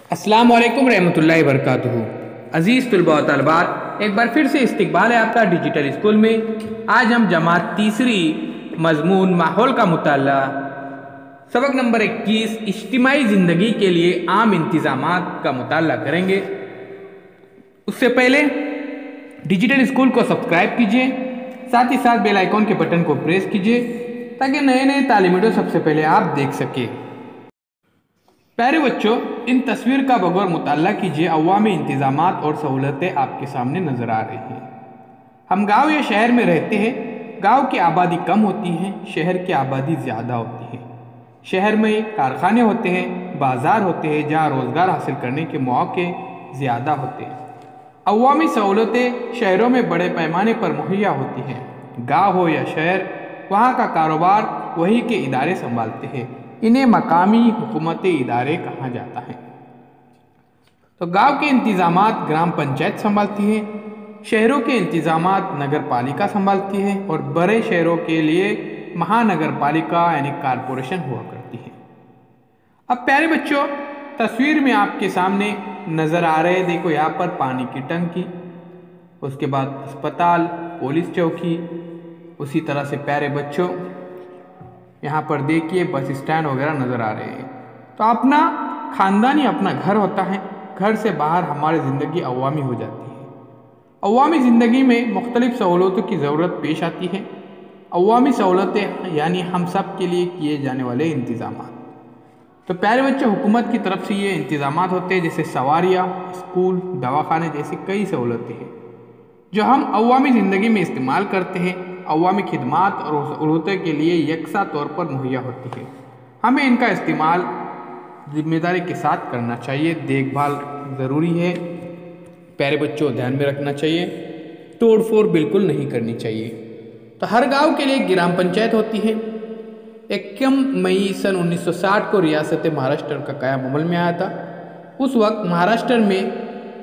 अस्सलाम वालेकुम रहमतुल्लाहि वबरकातुहू। अज़ीज़ तलबा व तलबात, एक बार फिर से इस्तकबाल है आपका डिजिटल स्कूल में। आज हम जमात तीसरी मज़मून माहौल का मुताला सबक नंबर 21 इज्तिमाई ज़िंदगी के लिए आम इंतज़ामात का मुताला करेंगे। उससे पहले डिजिटल स्कूल को सब्सक्राइब कीजिए, साथ ही साथ बेल आइकॉन के बटन को प्रेस कीजिए ताकि नए नए तालीमी वीडियो सबसे पहले आप देख सकें। प्यारे बच्चों, इन तस्वीर का बगौर मुताला कीजिए। अवामी इंतज़ामात और सहूलतें आपके सामने नज़र आ रही हैं। हम गांव या शहर में रहते हैं। गांव की आबादी कम होती है, शहर की आबादी ज़्यादा होती है। शहर में कारखाने होते हैं, बाज़ार होते हैं जहां रोज़गार हासिल करने के मौके ज़्यादा होते हैं। अवामी सहूलतें शहरों में बड़े पैमाने पर मुहैया होती हैं। गाँव हो या शहर, वहाँ का कारोबार वही के इदारे संभालते हैं। इन्हें मकामी हुकूमती इदारे कहा जाता है। तो गांव के इंतज़ामात ग्राम पंचायत संभालती है, शहरों के इंतज़ामात नगर पालिका संभालती है और बड़े शहरों के लिए महानगर पालिका यानी कारपोरेशन हुआ करती है। अब प्यारे बच्चों, तस्वीर में आपके सामने नज़र आ रहे, देखो यहाँ पर पानी की टंकी, उसके बाद अस्पताल, पुलिस चौकी। उसी तरह से प्यारे बच्चों यहाँ पर देखिए बस स्टैंड वगैरह नज़र आ रहे हैं। तो अपना ख़ानदान ही अपना घर होता है। घर से बाहर हमारी ज़िंदगी अवामी हो जाती है। अवामी ज़िंदगी में मुख्तलिफ़ सहूलतों की ज़रूरत पेश आती है। अवामी सहूलतें यानी हम सब के लिए किए जाने वाले इंतज़ामात। तो प्यारे बच्चों, हुकूमत की तरफ से ये इंतज़ामात होते हैं, जैसे सवारियाँ, स्कूल, दवाखाने जैसी कई सहूलतें हैं जो हम अवामी ज़िंदगी में इस्तेमाल करते हैं। अवामी खिदमात और सहूलतों के लिए यकसा तौर पर मुहैया होती है। हमें इनका इस्तेमाल जिम्मेदारी के साथ करना चाहिए। देखभाल ज़रूरी है। प्यारे बच्चों, ध्यान में रखना चाहिए, तोड़ फोड़ बिल्कुल नहीं करनी चाहिए। तो हर गांव के लिए एक ग्राम पंचायत होती है। 21 मई सन 1960 को रियासत महाराष्ट्र का क़याम अमल में आया था। उस वक्त महाराष्ट्र में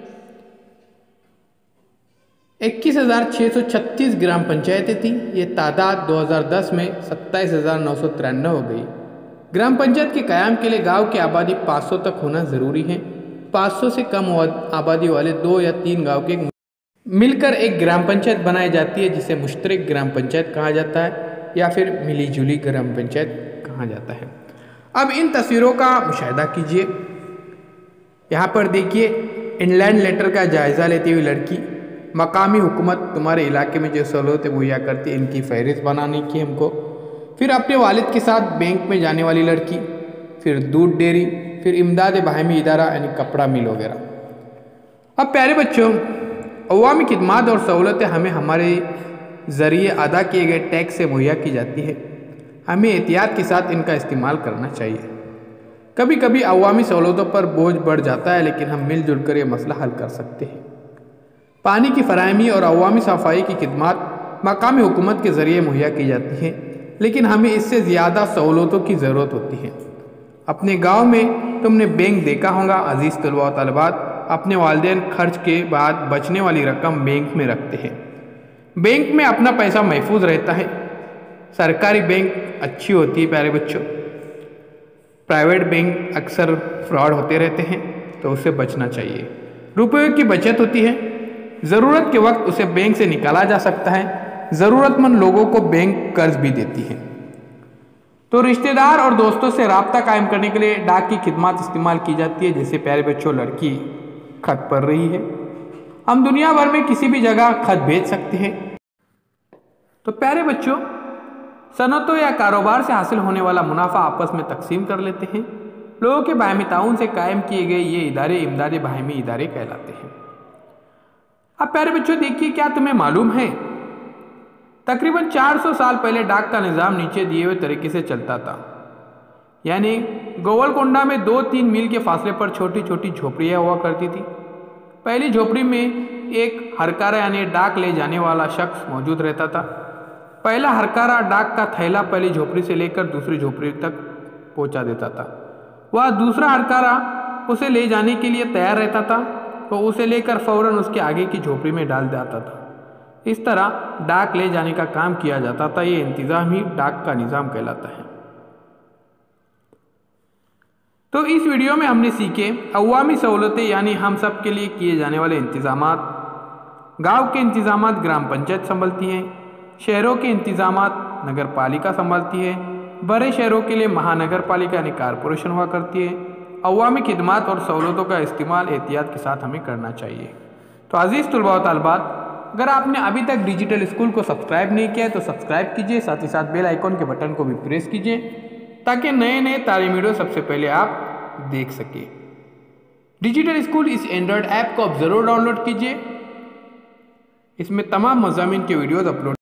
21,636 ग्राम पंचायतें थीं। ये तादाद 2010 में 27,993 हो गई। ग्राम पंचायत के क़याम के लिए गांव की आबादी 500 तक होना ज़रूरी है। 500 से कम आबादी वाले 2 या 3 गांव के मिलकर एक ग्राम पंचायत बनाई जाती है, जिसे मुश्तरक ग्राम पंचायत कहा जाता है या फिर मिली जुली ग्राम पंचायत कहा जाता है। अब इन तस्वीरों का मुशाहिदा कीजिए। यहाँ पर देखिए, इनलैंड लेटर का जायज़ा लेती हुई लड़की। मकामी हुकूमत तुम्हारे इलाके में जो सहूलतें मुहैया करती है, इनकी फहरिस्त बनाने की हमको। फिर अपने वालिद के साथ बैंक में जाने वाली लड़की, फिर दूध डेयरी, फिर इमदाद बाहमी इदारा यानी कपड़ा मिल वगैरह। अब प्यारे बच्चों, अवामी खिदमात और सहूलतें हमें हमारे ज़रिए अदा किए गए टैक्स से मुहैया की जाती है। हमें एहतियात के साथ इनका इस्तेमाल करना चाहिए। कभी कभी अवामी सहूलतों पर बोझ बढ़ जाता है, लेकिन हम मिलजुल कर ये मसला हल कर सकते हैं। पानी की फराहमी और अवामी सफाई की खिदमत मकामी हुकूमत के ज़रिए मुहैया की जाती हैं, लेकिन हमें इससे ज़्यादा सहूलतों की ज़रूरत होती है। अपने गांव में तुमने बैंक देखा होगा। अज़ीज़ तलबा व तलबात, अपने वालिदैन खर्च के बाद बचने वाली रकम बैंक में रखते हैं। बैंक में अपना पैसा महफूज रहता है। सरकारी बैंक अच्छी होती है प्यारे बच्चों। प्राइवेट बैंक अक्सर फ्रॉड होते रहते हैं, तो उससे बचना चाहिए। रुपये की बचत होती है। ज़रूरत के वक्त उसे बैंक से निकाला जा सकता है। ज़रूरतमंद लोगों को बैंक कर्ज भी देती है। तो रिश्तेदार और दोस्तों से रब्ता कायम करने के लिए डाक की खिदमत इस्तेमाल की जाती है। जैसे प्यारे बच्चों, लड़की खत पढ़ रही है, हम दुनिया भर में किसी भी जगह खत भेज सकते हैं। तो प्यारे बच्चों, सनतों या कारोबार से हासिल होने वाला मुनाफा आपस में तकसीम कर लेते हैं। लोगों के बाहमी ताउन से कायम किए गए ये इदारे इमदाद बाहमी इदारे कहलाते हैं। अब प्यारे बच्चों देखिए, क्या तुम्हें मालूम है, तकरीबन 400 साल पहले डाक का निज़ाम नीचे दिए हुए तरीके से चलता था। यानी गोवलकोंडा में 2-3 मील के फासले पर छोटी छोटी झोपड़ियाँ हुआ करती थी। पहली झोपड़ी में एक हरकारा यानी डाक ले जाने वाला शख्स मौजूद रहता था। पहला हरकारा डाक का थैला पहली झोपड़ी से लेकर दूसरी झोपड़ी तक पहुंचा देता था। वह दूसरा हरकारा उसे ले जाने के लिए तैयार रहता था, तो उसे लेकर फौरन उसके आगे की झोपड़ी में डाल जाता था। इस तरह डाक ले जाने का काम किया जाता था। ये इंतज़ाम ही डाक का निज़ाम कहलाता है। तो इस वीडियो में हमने सीखे अवामी सहूलतें यानी हम सब के लिए किए जाने वाले इंतजामात। गांव के इंतजामात ग्राम पंचायत संभलती है, शहरों के इंतजामात नगर पालिका संभालती है, बड़े शहरों के लिए महानगर पालिका यानी कारपोरेशन हुआ करती है। अवामी खिदमात और सहूलतों का इस्तेमाल एहतियात के साथ हमें करना चाहिए। तो अजीज़ तलबा व तालिबात, अगर आपने अभी तक डिजिटल स्कूल को सब्सक्राइब नहीं किया है तो सब्सक्राइब कीजिए, साथ ही साथ बेल आइकॉन के बटन को भी प्रेस कीजिए ताकि नए नए तालीमी वीडियो सबसे पहले आप देख सकें। डिजिटल स्कूल इस एंड्रॉयड ऐप को आप ज़रूर डाउनलोड कीजिए, इसमें तमाम मज़ामीन के वीडियोज़ अपलोड